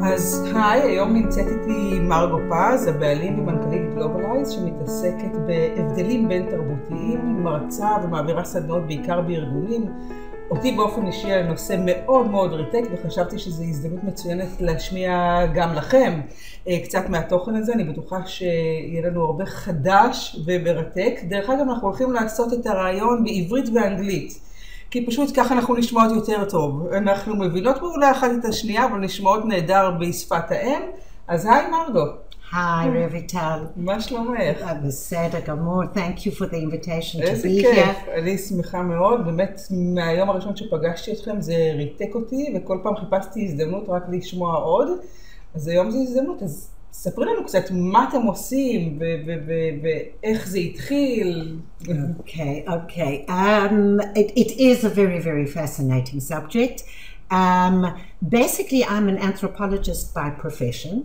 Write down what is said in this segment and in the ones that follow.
אז היי, היום נמצאת איתי מרגו פז, הבעלים ומנכ"לית גלובלייז, שמתעסקת בהבדלים בין תרבותיים, מרצה ומעבירה סדנאות בעיקר בארגונים. אותי באופן אישי על נושא מאוד מאוד ריתק, וחשבתי שזו הזדמנות מצוינת להשמיע גם לכם קצת מהתוכן הזה. אני בטוחה שיהיה לנו הרבה חדש ומרתק. דרך אגב, אנחנו הולכים לעשות את הרעיון בעברית ואנגלית, כי פשוט ככה אנחנו נשמעות יותר טוב. אנחנו מבינות מעולה אחת את השנייה, אבל נשמעות נהדר בשפת האם. אז היי מרגו. היי רויטל. מה שלומך? בסדר גמור. Thank you for the invitation to be here. איזה כיף, אני שמחה מאוד. באמת מהיום הראשון שפגשתי אתכם זה ריתק אותי, וכל פעם חיפשתי הזדמנות רק לשמוע עוד. אז היום זו הזדמנות, אז ספרי לנו קצת מה אתם עושים ואיך זה התחיל. Okay. It is a very, very fascinating subject. Basically, I'm an anthropologist by profession.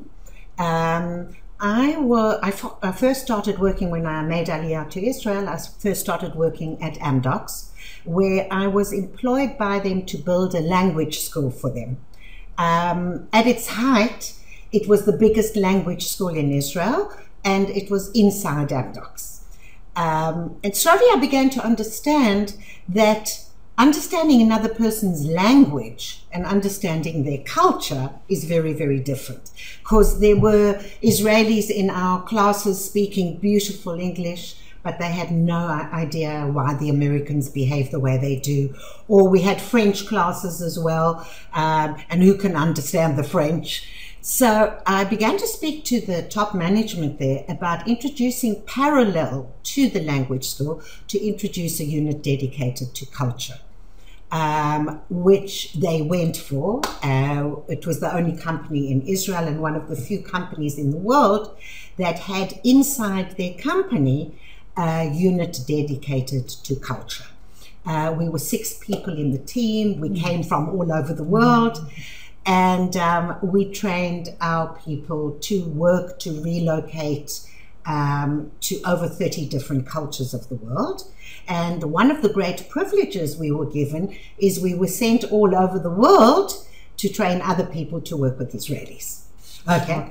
I first started working when I made Aliyah to Israel. I first started working at Amdocs, where I was employed by them to build a language school for them. At its height, it was the biggest language school in Israel, and it was inside Amdocs. And slowly I began to understand that understanding another person's language and understanding their culture is very, very different. Because there were Israelis in our classes speaking beautiful English, but they had no idea why the Americans behave the way they do. Or we had French classes as well, and who can understand the French? So I began to speak to the top management there about introducing parallel to the language school to introduce a unit dedicated to culture. Which they went for. It was the only company in Israel and one of the few companies in the world that had inside their company a unit dedicated to culture. We were 6 people in the team. We came from all over the world. And we trained our people to work to relocate to over 30 different cultures of the world. And one of the great privileges we were given is we were sent all over the world to train other people to work with Israelis. Okay.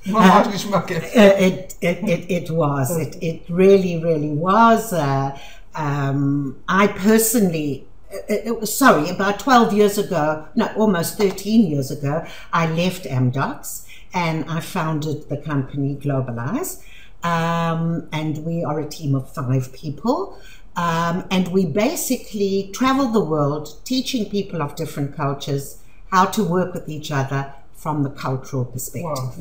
It was. It really, really was. I personally, about 12 years ago, no, almost 13 years ago, I left Amdocs and I founded the company Globalize. And we are a team of 5 people. And we basically travel the world teaching people of different cultures how to work with each other from the cultural perspective.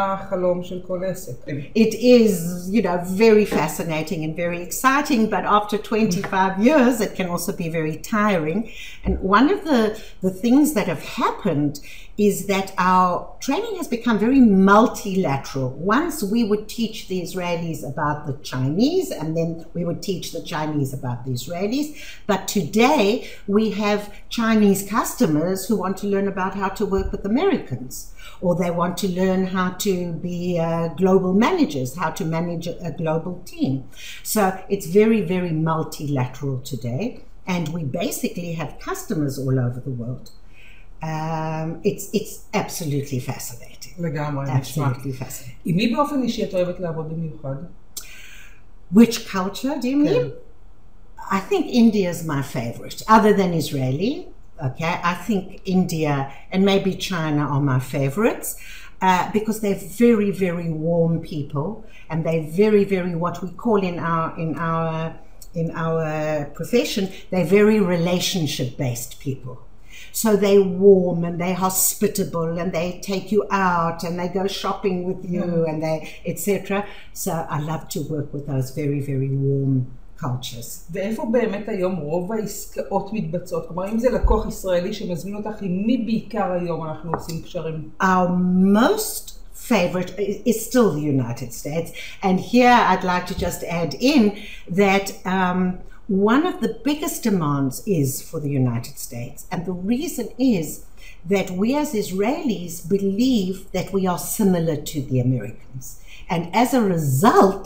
It is, very fascinating and very exciting, but after 25 years, it can also be very tiring. And one of the things that have happened is that our training has become very multilateral. Once we would teach the Israelis about the Chinese, and then we would teach the Chinese about the Israelis. But today, we have Chinese customers who want to learn about how to work with Americans, or they want to learn how to be global managers, how to manage a global team. So it's very, very multilateral today, and we basically have customers all over the world. It's absolutely fascinating. לגמרי, absolutely fascinating. עם מי באופן אישי את אוהבת לעבוד במיוחד? Which culture do you mean? I think India is my favorite, other than Israeli. Okay, I think India and maybe China are my favorites because they're very, very warm people, and they're very, very what we call in our profession, they're very relationship-based people. So they're warm and they're hospitable and they take you out and they go shopping with you and they etc. So I love to work with those very, very warm cultures. ואיפה באמת היום רוב העסקאות מתבצעות? כלומר, אם זה לקוח ישראלי שמזמין אותך, עם מי בעיקר היום אנחנו עושים קשרים? Our most favorite is still the United States. And here I'd like to just add in that one of the biggest demands is for the United States. And the reason is that we as Israelis believe that we are similar to the Americans. And as a result,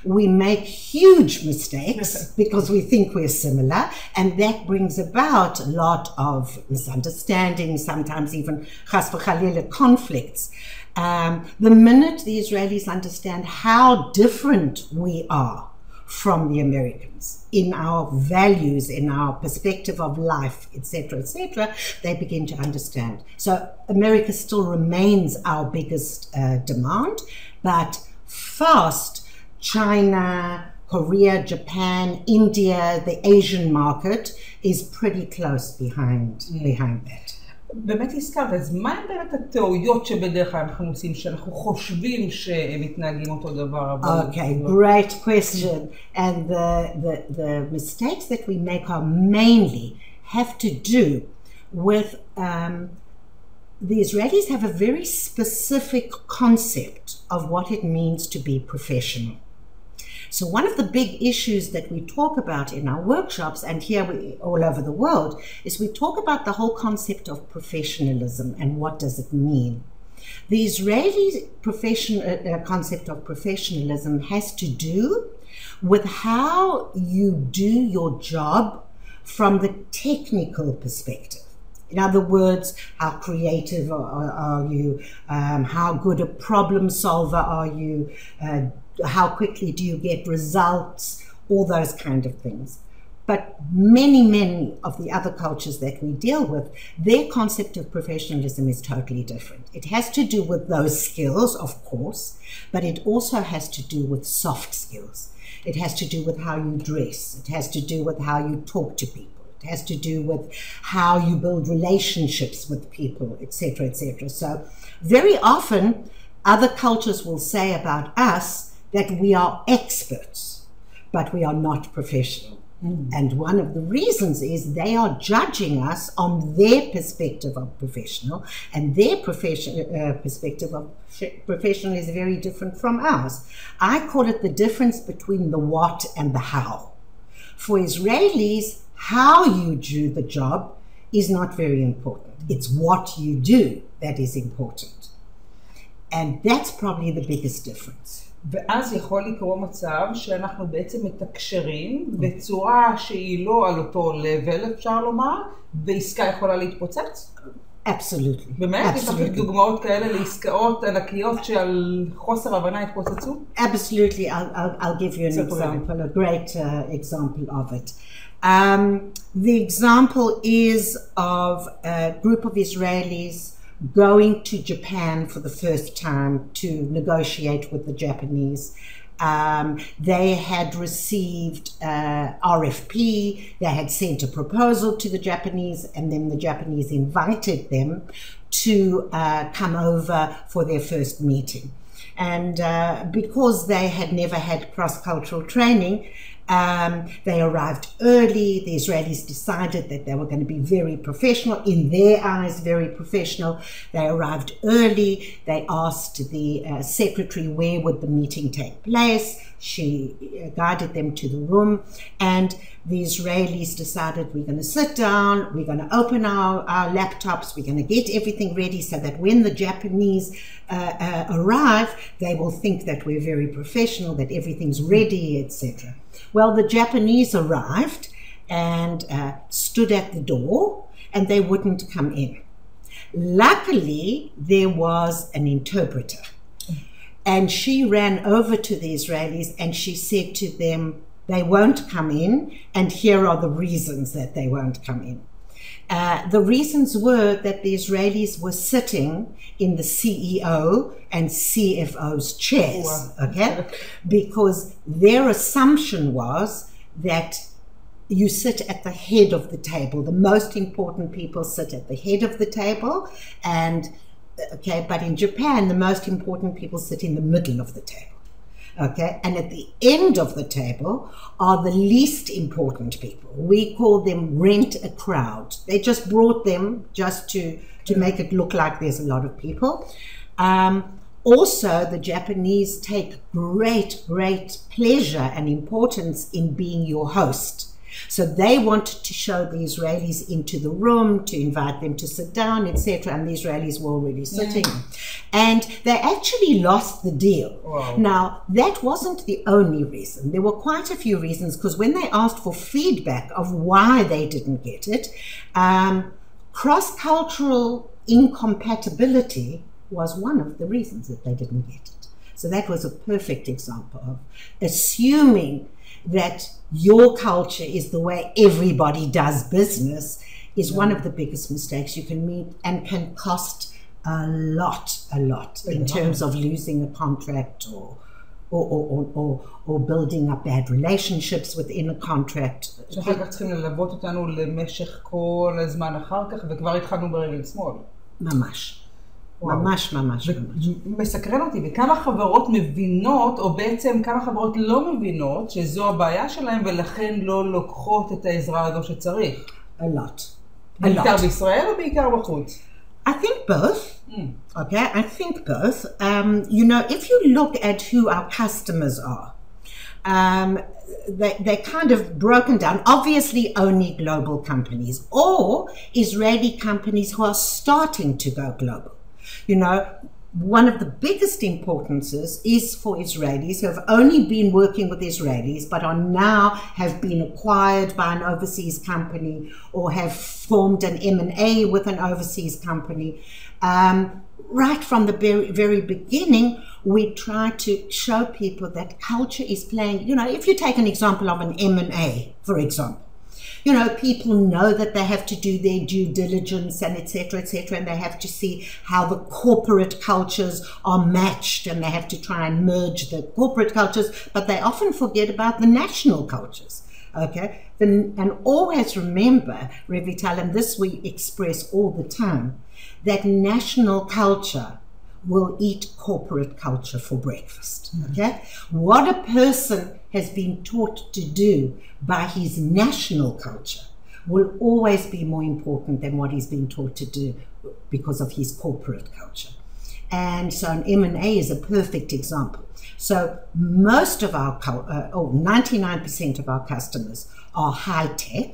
we make huge mistakes because we think we're similar, and that brings about a lot of misunderstandings, sometimes even chas v'chalila conflicts. The minute the Israelis understand how different we are from the Americans in our values, in our perspective of life, etc., they begin to understand. So America still remains our biggest demand, but fast China, Korea, Japan, India, the Asian market is pretty close behind that. באמת הזכרת, אז מה הם באמת הטעויות שבדרך כלל אנחנו עושים, שאנחנו חושבים שהם מתנהגים אותו דבר? Okay, great question. And the mistakes that we make are mainly have to do with the Israelis have a very specific concept of what it means to be professional. So one of the big issues that we talk about in our workshops, and here all over the world, is we talk about the whole concept of professionalism and what does it mean. The Israeli concept of professionalism has to do with how you do your job from the technical perspective. In other words, how creative are you? How good a problem solver are you? How quickly do you get results? All those kind of things. But many of the other cultures that we deal with, their concept of professionalism is totally different. It has to do with those skills, of course, but it also has to do with soft skills. It has to do with how you dress. It has to do with how you talk to people. It has to do with how you build relationships with people, etc., etc. So very often, other cultures will say about us that we are experts, but we are not professional. And one of the reasons is they are judging us on their perspective of professional, and their perspective of professional is very different from ours. I call it the difference between the what and the how. For Israelis, how you do the job is not very important. It's what you do that is important. And that's probably the biggest difference. ואז יכול לקרוא מצב שאנחנו בעצם מתקשרים בצורה שהיא לא על אותו level, אפשר לומר, ועסקה יכולה להתפוצץ? Absolutely. באמת? יש לך דוגמאות כאלה לעסקאות ענקיות שעל חוסר הבנה התפוצצו? Absolutely. I'll give you an example, a great example of it. The example is of a group of Israelis going to Japan for the first time to negotiate with the Japanese. They had received RFP, they had sent a proposal to the Japanese, and then the Japanese invited them to come over for their first meeting. And because they had never had cross-cultural training, they arrived early. The Israelis decided that they were going to be very professional, in their eyes, very professional. They arrived early. They asked the secretary where would the meeting take place. She guided them to the room, and the Israelis decided we're going to sit down, we're going to open our laptops, we're going to get everything ready so that when the Japanese arrive, they will think that we're very professional, that everything's ready, etc. Well, the Japanese arrived and stood at the door, and they wouldn't come in. Luckily, there was an interpreter, and she ran over to the Israelis and she said to them, they won't come in, and here are the reasons that they won't come in. The reasons were that the Israelis were sitting in the CEO and CFO's chairs, okay? Because their assumption was that you sit at the head of the table. The most important people sit at the head of the table, and okay, but in Japan, the most important people sit in the middle of the table. Okay, and at the end of the table are the least important people. We call them rent a crowd. They just brought them just to make it look like there's a lot of people. Also, the Japanese take great pleasure and importance in being your host. So they wanted to show the Israelis into the room, to invite them to sit down, etc. And the Israelis were already sitting. And they actually lost the deal. Wow. Now, that wasn't the only reason. There were quite a few reasons, because when they asked for feedback of why they didn't get it, cross-cultural incompatibility was one of the reasons that they didn't get it. So that was a perfect example of assuming that your culture is the way everybody does business is one of the biggest mistakes you can make, and can cost a lot in terms of losing a contract or building up bad relationships within a contract. שאחר כך צריכים ללוות אותנו למשך כל הזמן אחר כך, וכבר התחלנו ברגל שמאל. ממש. ממש. מסקרן אותי, וכמה חברות מבינות, או בעצם כמה חברות לא מבינות, שזו הבעיה שלהם, ולכן לא לוקחות את העזרה הזו שצריך. A lot. בעיקר בישראל או בעיקר בחוץ? I think both. Okay, I think both. You know, if you look at who our customers are, they're kind of broken down. Obviously, only global companies or Israeli companies who are starting to go global. You know, one of the biggest importances is for Israelis who have only been working with Israelis but are now have been acquired by an overseas company or have formed an M&A with an overseas company. Right from the very beginning, we try to show people that culture is playing, you know, if you take an example of an M&A, for example, you know, people know that they have to do their due diligence and et cetera, and they have to see how the corporate cultures are matched, and they have to try and merge the corporate cultures, but they often forget about the national cultures, okay? And always remember, Revital, and this we express all the time, that national culture will eat corporate culture for breakfast, okay? What a person has been taught to do by his national culture will always be more important than what he's been taught to do because of his corporate culture. And so an M&A is a perfect example. So most of our, 99% of our customers are high-tech.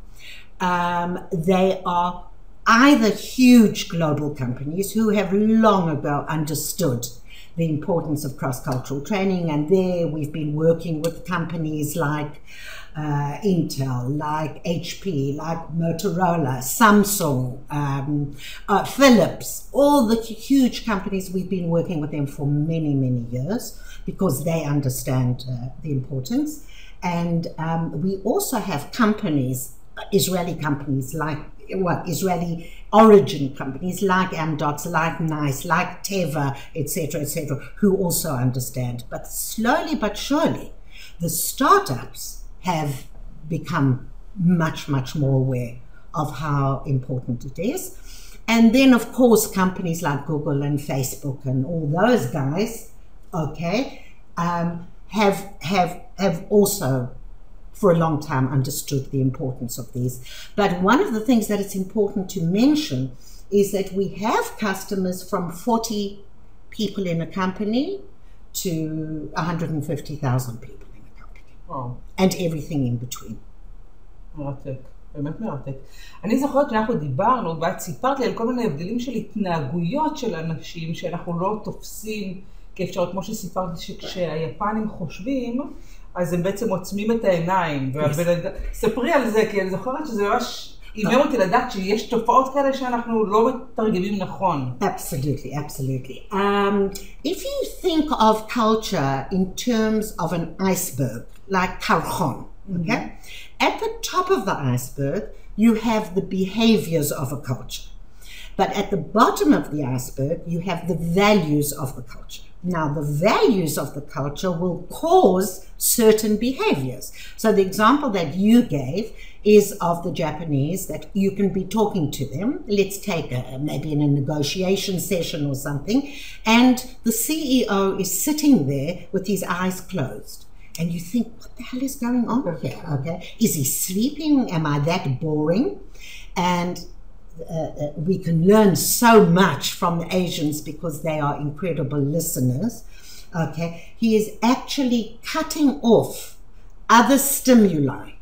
They are either huge global companies who have long ago understood the importance of cross-cultural training, and there we've been working with companies like Intel, like HP, like Motorola, Samsung, Philips, all the huge companies. We've been working with them for many years because they understand the importance. And we also have companies, Israeli companies like Israeli origin companies like Amdocs, like NICE, like Teva, etc., who also understand. But slowly but surely, the startups have become much more aware of how important it is. And then, of course, companies like Google and Facebook and all those guys, okay, have also for a long time understood the importance of these. But one of the things that it's important to mention is that we have customers from 40 people in a company to 150,000 people in a company. Wow. And everything in between. מרתק, באמת מרתק. אני זוכרת שאנחנו דיברנו, ואת סיפרת לי על כל מיני הבדלים של התנהגויות של אנשים שאנחנו לא תופסים כאפשרות, כמו שסיפרת שכשהיפנים חושבים, אז הם בעצם עוצמים את העיניים. ספרי על זה, כי אני זוכרת שזה ממש עיוור אותי לדעת שיש תופעות כאלה שאנחנו לא מתרגמים נכון. Absolutely. If you think of culture in terms of an iceberg, like Karchon, okay? At the top of the iceberg, you have the behaviors of a culture. But at the bottom of the iceberg, you have the values of the culture. Now, the values of the culture will cause certain behaviors. So the example that you gave is of the Japanese, that you can be talking to them. Let's take maybe in a negotiation session or something, and the CEO is sitting there with his eyes closed. And you think, what the hell is going on here? Okay, is he sleeping? Am I that boring? And we can learn so much from the Asians because they are incredible listeners. Okay, he is actually cutting off other stimuli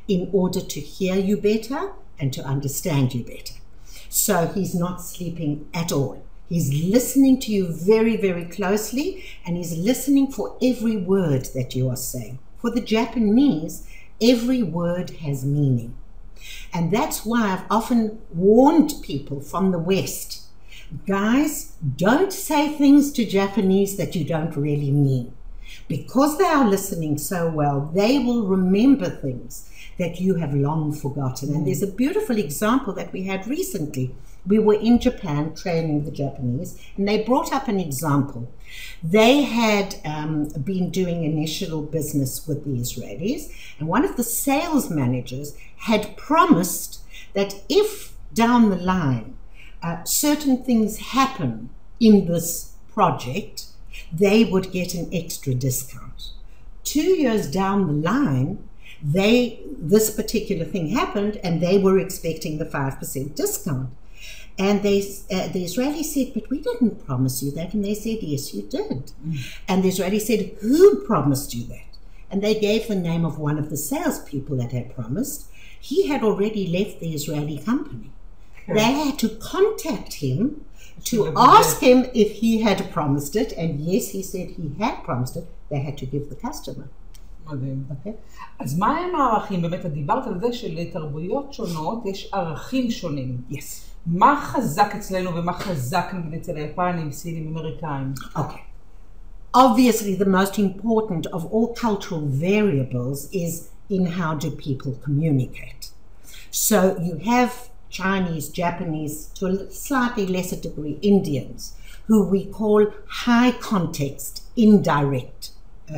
in order to hear you better and to understand you better. So he's not sleeping at all. He's listening to you very, very closely, and he's listening for every word that you are saying. For the Japanese, every word has meaning. And that's why I've often warned people from the West, guys, don't say things to Japanese that you don't really mean. Because they are listening so well, they will remember things that you have long forgotten. And there's a beautiful example that we had recently. We were in Japan training the Japanese, and they brought up an example. They had been doing initial business with the Israelis, and one of the sales managers had promised that if down the line certain things happen in this project, they would get an extra discount. 2 years down the line, this particular thing happened, and they were expecting the 5% discount. And the Israeli said, but we didn't promise you that. And they said, yes, you did. And the Israeli said, who promised you that? And they gave the name of one of the salespeople that had promised. He had already left the Israeli company. They had to contact him to ask him if he had promised it. And yes, he said he had promised it. They had to give the customer. מדהים. אז מה הם הערכים? באמת, את דיברת על זה שלתרבויות שונות יש ערכים שונים. Yes. מה חזק אצלנו ומה חזק נגיד אצל היפנים, סינים, אמריקאים? Okay. Obviously, the most important of all cultural variables is in how do people communicate. So you have Chinese, Japanese, to a slightly lesser degree, Indians, who we call high context, indirect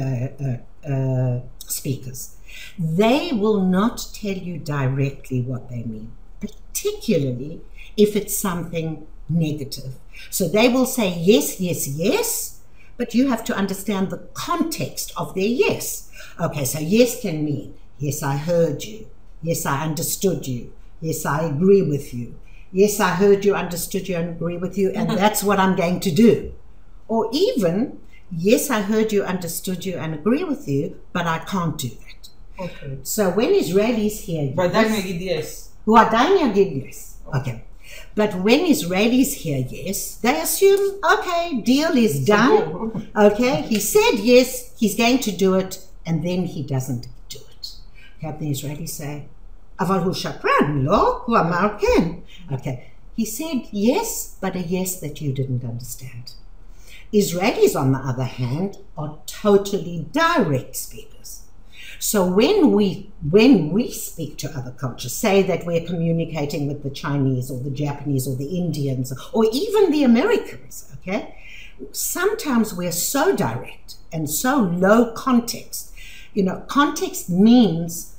speakers. They will not tell you directly what they mean, particularly if it's something negative. So they will say yes, yes, yes, but you have to understand the context of their yes. Okay, so yes can mean, yes, I heard you. Yes, I understood you. Yes, I agree with you. Yes, I heard you, understood you, and agree with you, and that's what I'm going to do. Or even, yes, I heard you, understood you, and agree with you, but I can't do that. Okay. So when Israelis hear ועדיין יגיד yes. הוא עדיין יגיד yes. Okay. But when Israelis hear yes, they assume, okay, deal is done. Okay, he said yes, he's going to do it, and then he doesn't do it. Have the Israelis say, אבל הוא שקרן, לא? הוא אמר כן. Okay, he said yes, but a yes that you didn't understand. Israelis, on the other hand, are totally direct speakers. So when we speak to other cultures, say that we're communicating with the Chinese or the Japanese or the Indians or even the Americans, okay? Sometimes we're so direct and so low context. You know, context means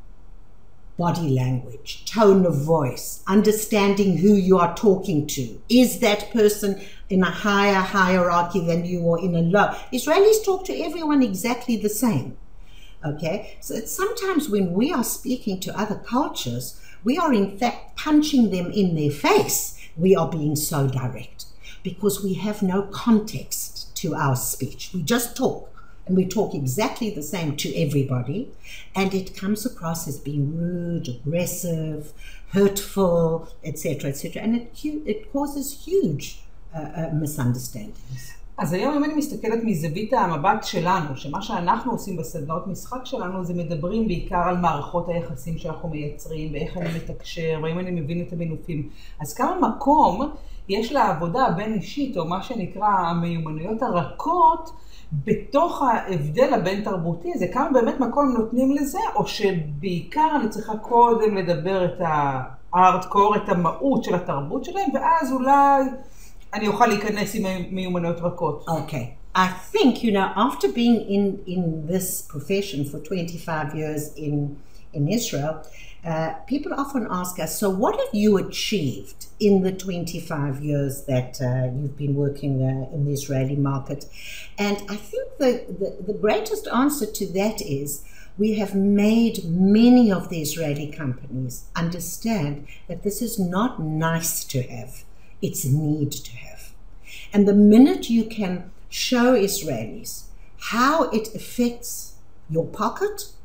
body language, tone of voice, understanding who you are talking to. Is that person in a higher hierarchy than you or in a low? Israelis talk to everyone exactly the same. Okay, so it's sometimes when we are speaking to other cultures, we are in fact punching them in their face. We are being so direct because we have no context to our speech. We just talk, and we talk exactly the same to everybody, and it comes across as being rude, aggressive, hurtful, etc., and it causes huge misunderstandings. אז היום אם אני מסתכלת מזווית המבט שלנו, שמה שאנחנו עושים בסדנאות משחק שלנו זה מדברים בעיקר על מערכות היחסים שאנחנו מייצרים, ואיך אני מתקשר, ואם אני מבין את המינופים. אז כמה מקום יש לעבודה הבין אישית, או מה שנקרא המיומנויות הרכות, בתוך ההבדל הבין תרבותי הזה, כמה באמת מקום נותנים לזה, או שבעיקר אני צריכה קודם לדבר את הארדקור, את המהות של התרבות שלהם, ואז אולי אני אוכל להיכנס עם מיומנויות רכות. Okay. I think, you know, after being in this profession for 25 years in Israel, people often ask us, so what have you achieved in the 25 years that you've been working in the Israeli market? And I think the greatest answer to that is we have made many of the Israeli companies understand that this is not nice to have. It's a need to have. And the minute you can show Israelis how it affects your pocket,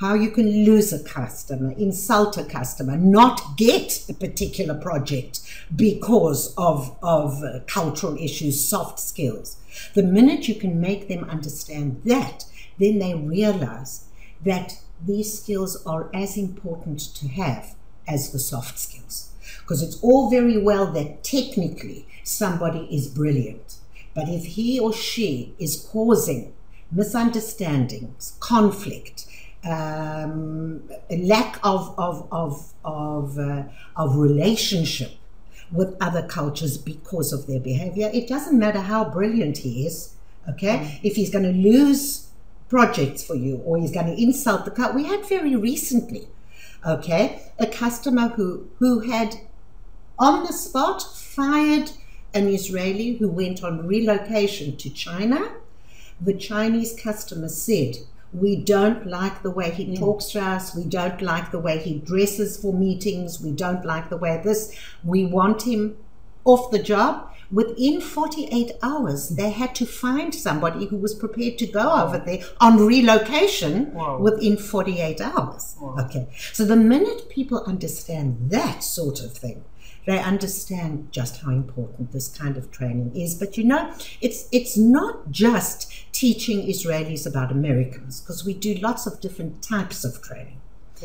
how you can lose a customer, insult a customer, not get a particular project because of cultural issues, soft skills. The minute you can make them understand that, then they realize that these skills are as important to have as the soft skills. Because it's all very well that technically somebody is brilliant, but if he or she is causing misunderstandings, conflict, a lack of relationship with other cultures because of their behavior, it doesn't matter how brilliant he is, okay? If he's going to lose projects for you or he's going to insult the culture. We had very recently, okay, a customer who had on the spot fired an Israeli who went on relocation to China. The Chinese customer said, we don't like the way he talks to us. We don't like the way he dresses for meetings. We don't like the way this. We want him off the job. Within 48 hours, they had to find somebody who was prepared to go over there on relocation within 48 hours. Okay. So the minute people understand that sort of thing, they understand just how important this kind of training is. But you know, it's not just teaching Israelis about Americans, because we do lots of different types of training.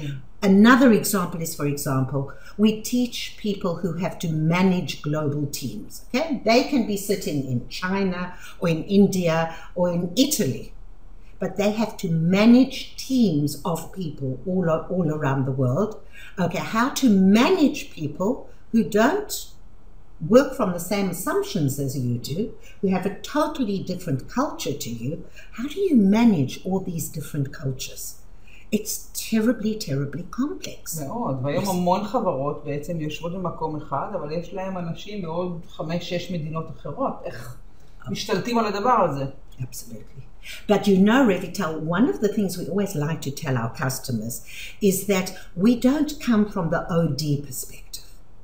Another example is, for example, we teach people who have to manage global teams. Okay, they can be sitting in China or in India or in Italy, but they have to manage teams of people all around the world. Okay, how to manage people who don't work from the same assumptions as you do, who have a totally different culture to you. How do you manage all these different cultures? It's terribly, terribly complex. מאוד, והיום המון חברות בעצם יושבות במקום אחד, אבל יש להם אנשים בעוד 5-6 מדינות אחרות. איך משתלטים על הדבר הזה? Absolutely. But you know, Revital, one of the things we always like to tell our customers is that we don't come from the OD perspective.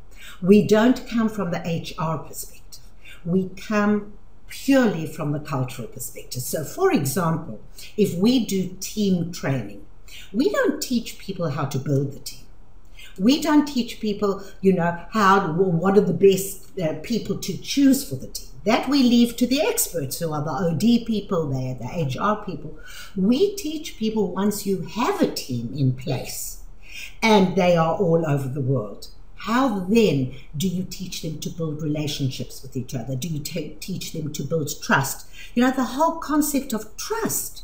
We don't come from the HR perspective. We come purely from the cultural perspective. So, for example, if we do team training, we don't teach people how to build the team. We don't teach people, you know, what are the best people to choose for the team. That we leave to the experts, who are the OD people, they're the HR people. We teach people once you have a team in place and they are all over the world. How then do you teach them to build relationships with each other? Do you teach them to build trust? You know, the whole concept of trust.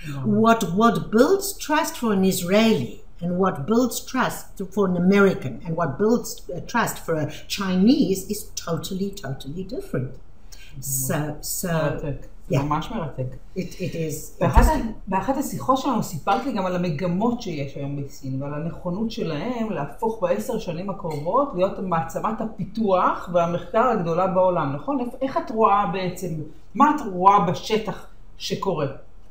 What builds trust for an Israeli and what builds trust for an American and what builds trust for a Chinese is totally, totally different. So זה ממש מרתק. It is. באחת השיחות שלנו סיפרת לי גם על המגמות שיש היום בסין ועל הנכונות שלהם להפוך ב10 שנים הקרובות להיות מעצמת הפיתוח והמחקר הגדולה בעולם, נכון? איך את רואה בעצם, מה את רואה בשטח שקורה?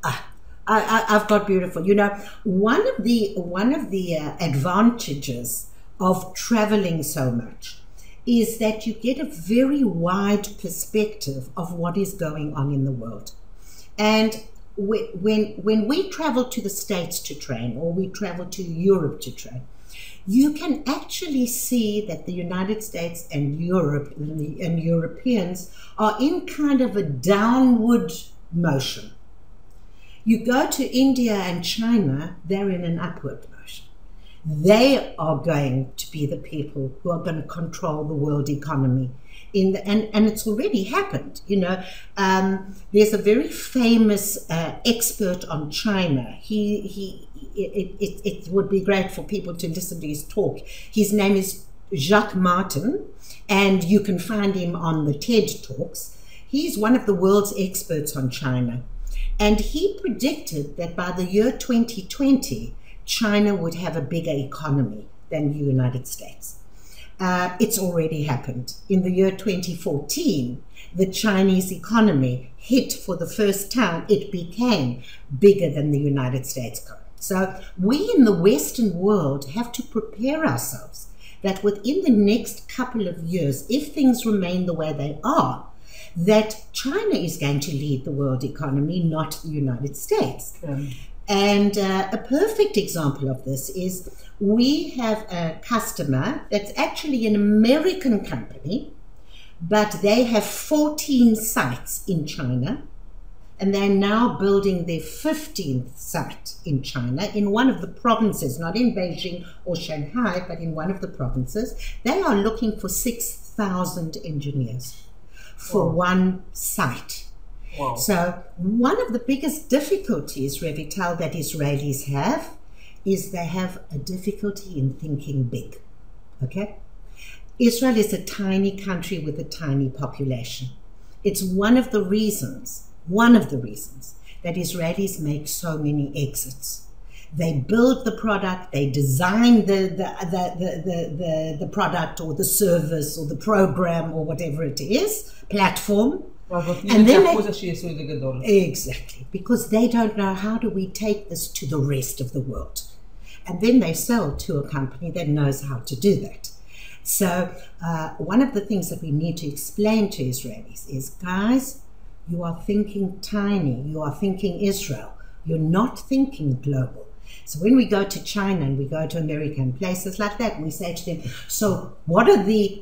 I've got beautiful. You know, one of the advantages of traveling so much is that you get a very wide perspective of what is going on in the world. And when we travel to the States to train, or we travel to Europe to train, you can actually see that the United States and Europe and Europeans are in kind of a downward motion. You go to India and China, they're in an upward motion. They are going to be the people who are going to control the world economy. And it's already happened. You know, there's a very famous expert on China. It would be great for people to listen to his talk. His name is Jacques Martin, and you can find him on the TED Talks. He's one of the world's experts on China. And he predicted that by the year 2020, China would have a bigger economy than the United States. It's already happened. In the year 2014, the Chinese economy hit for the first time, it became bigger than the United States economy. So we in the Western world have to prepare ourselves that within the next couple of years, if things remain the way they are, that China is going to lead the world economy, not the United States. And a perfect example of this is we have a customer that's actually an American company, but they have 14 sites in China, and they're now building their 15th site in China, in one of the provinces, not in Beijing or Shanghai, but in one of the provinces. They are looking for 6,000 engineers for one site. Wow. So one of the biggest difficulties, Revital, that Israelis have is they have a difficulty in thinking big, okay? Israel is a tiny country with a tiny population. It's one of the reasons that Israelis make so many exits. They build the product, they design the product or the service or the program or whatever it is, platform. And then exactly, because they don't know how do we take this to the rest of the world. And then they sell to a company that knows how to do that. So one of the things that we need to explain to Israelis is, guys, you are thinking tiny, you are thinking Israel, you're not thinking global. So when we go to China and we go to America and places like that, we say to them, so what are the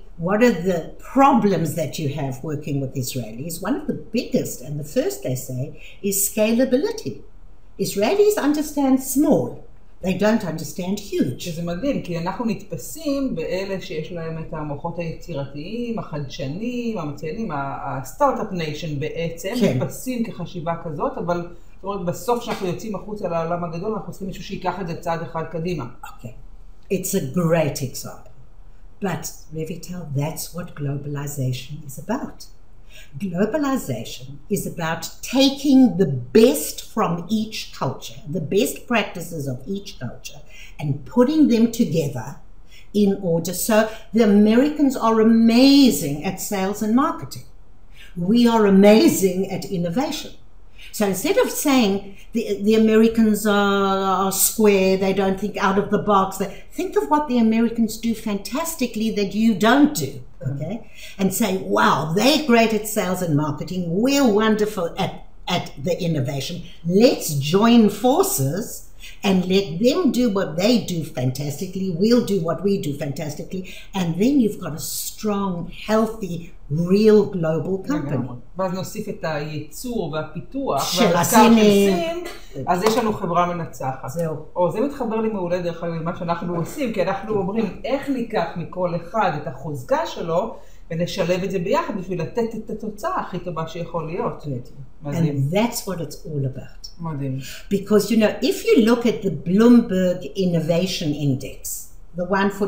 problems that you have working with Israelis? One of the biggest, and the first they say, is scalability. Israelis understand small. They don't understand huge. זה מדהים, כי אנחנו נתפסים באלה שיש להם את המוחות היצירתיים, החדשנים, המציינים, הסטארט-אפ ניישן בעצם, נתפסים כחשיבה כזאת, אבל זאת אומרת, בסוף שאנחנו יוצאים החוצה לעולם הגדול, אנחנו צריכים מישהו שיקח את זה צעד אחד קדימה. Okay. It's a great example. But, Revital, that's what globalization is about. Globalization is about taking the best from each culture, the best practices of each culture, and putting them together in order. So the Americans are amazing at sales and marketing. We are amazing at innovation. So instead of saying the Americans are square, they don't think out of the box, think of what the Americans do fantastically that you don't do, okay? And say, wow, they're great at sales and marketing, we're wonderful at the innovation. Let's join forces and let them do what they do fantastically, we'll do what we do fantastically, and then you've got a strong, healthy, real global company. ואז נוסיף את הייצור והפיתוח והמחקר של סין, אז יש לנו חברה מנצחת. זהו. או זה מתחבר לי מעולה דרך אגב למה שאנחנו עושים, כי אנחנו אומרים איך ניקח מכל אחד את החוזקה שלו, ונשלב את זה ביחד בשביל לתת את התוצאה הכי טובה שיכול להיות. And that's what it's all about. מדהים. Because, you know, if you look at the Bloomberg Innovation Index, the one for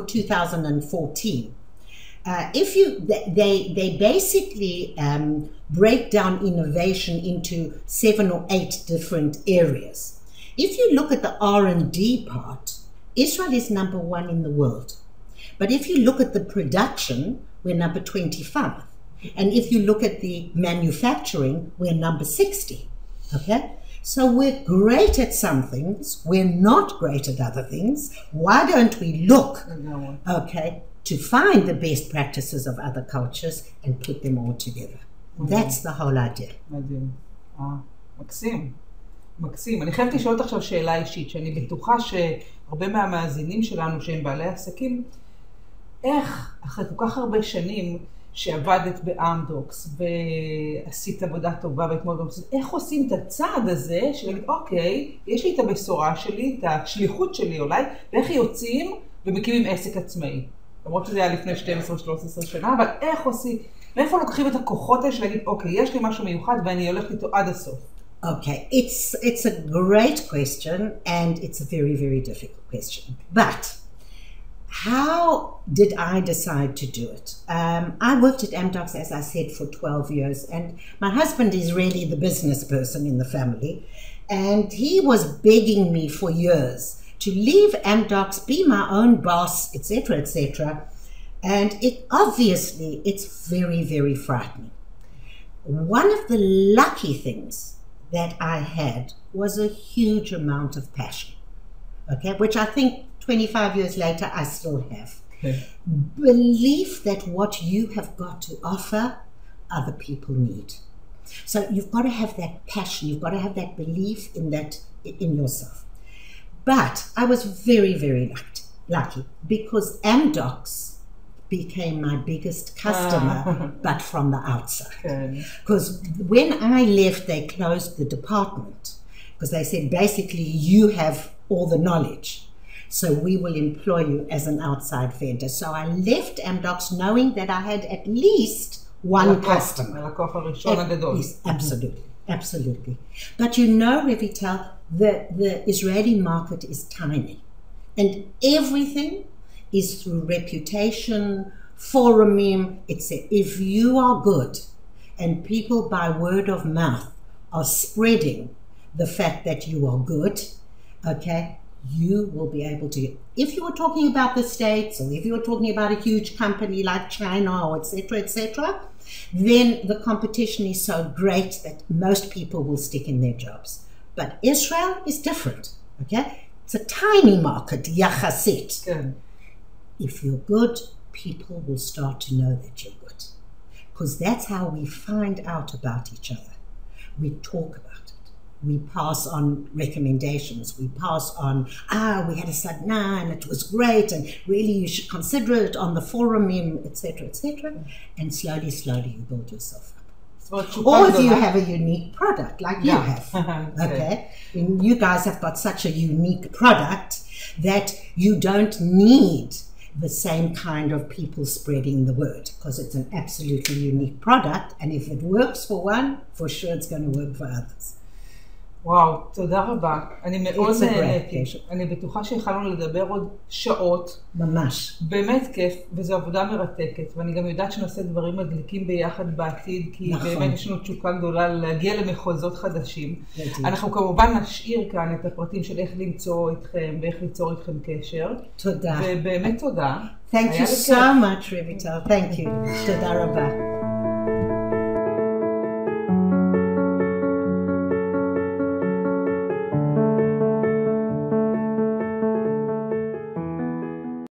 2014, they basically break down innovation into 7 or 8 different areas. If you look at the R&D part, Israel is number 1 in the world. But if you look at the production, we're number 25. And if you look at the manufacturing, we're number 60. Okay? So we're great at some things, we're not great at other things. Why don't we look, okay, to find the best practices of other cultures and put them all together? That's the whole idea. מדהים. מקסים. מקסים. אני חייבת לשאול אותך עכשיו שאלה אישית, שאני בטוחה שהרבה מהמאזינים שלנו שהם בעלי עסקים, איך אחרי כל כך הרבה שנים שעבדת באמדוקס ועשית עבודה טובה ואתמול גם איך עושים את הצעד הזה של אוקיי, יש לי את הבשורה שלי, את השליחות שלי אולי, ואיך יוצאים ומקימים עסק עצמאי. למרות שזה היה לפני 12-13 שנה, אבל איך עושים, מאיפה לוקחים את הכוחות האלה של להגיד אוקיי, יש לי משהו מיוחד ואני הולכת איתו עד הסוף. Okay, it's a great question and it's a very, very difficult question. But how did I decide to do it? I worked at Amdocs, as I said, for 12 years, and my husband is really the business person in the family, and he was begging me for years to leave Amdocs, be my own boss, etc., etc., and it's very, very frightening. One of the lucky things that I had was a huge amount of passion, okay, which I think 25 years later, I still have. Okay. Belief that what you have got to offer, other people need. So you've got to have that passion, you've got to have that belief in yourself. But I was very, very lucky because Amdocs became my biggest customer, but from the outside. Because when I left, they closed the department because they said, basically, you have all the knowledge, so we will employ you as an outside vendor. So I left Amdocs knowing that I had at least one customer. Absolutely, absolutely. But you know, Revital, the Israeli market is tiny, and everything is through reputation, forumim, etc. If you are good and people by word of mouth are spreading the fact that you are good, okay, you will be able to. If you were talking about the States, or if you were talking about a huge company like China, or etc., then the competition is so great that most people will stick in their jobs. But Israel is different, okay? It's a tiny market, yachasit. If you're good, people will start to know that you're good. Because that's how we find out about each other. We talk about it. We pass on recommendations. We pass on, we had a sadna and it was great and really you should consider it on the forum, etc., etc. And slowly, slowly you build yourself up. Or if you have a unique product like you have, okay? And you guys have got such a unique product that you don't need the same kind of people spreading the word, because it's an absolutely unique product, and if it works for one, for sure it's going to work for others. וואו, תודה רבה. אני מאוד נהניתי. אני בטוחה שיכולנו לדבר עוד שעות. ממש. באמת כיף, וזו עבודה מרתקת, ואני גם יודעת שנעשה דברים מדליקים ביחד בעתיד, כי באמת יש לנו תשוקה גדולה להגיע למחוזות חדשים. אנחנו כמובן נשאיר כאן את הפרטים של איך למצוא אתכם, ואיך ליצור איתכם קשר. תודה. ובאמת תודה. Thank you so much, Revital. Thank you. תודה רבה.